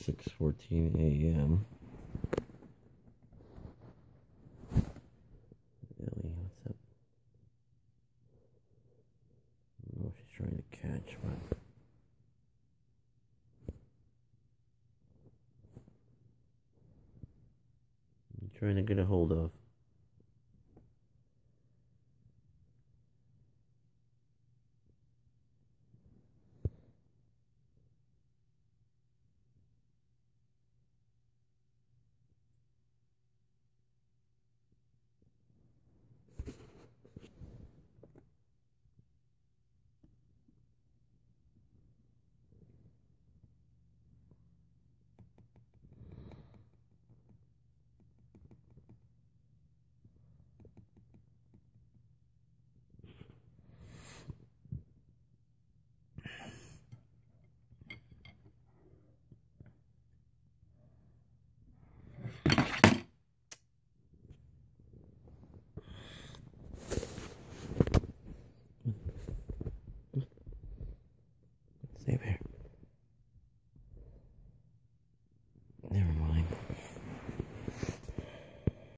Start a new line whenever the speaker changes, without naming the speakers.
6:14 a.m. Ellie, what's up? I don't know if she's trying to catch, but I'm trying to get a hold of.